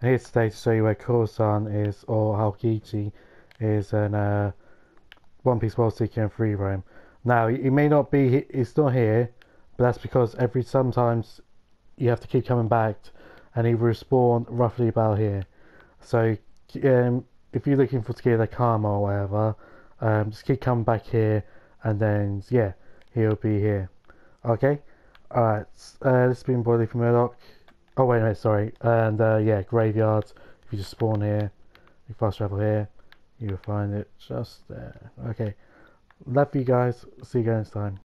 I'm here today to show you where Kuro-san is, or Aokichi is, in One Piece World Seeker and Free Roam. Now, he may not be, he's not here, but that's because sometimes you have to keep coming back, and he will respawn roughly about here. So, if you're looking for Tsukida Karma or whatever, just keep coming back here, and then, yeah, he'll be here. Okay? Alright, this has been Boily from Murdoch. Oh wait, no, sorry. And yeah, graveyards. If you just spawn here, you fast travel here, you'll find it just there. Okay, love you guys. See you guys next time.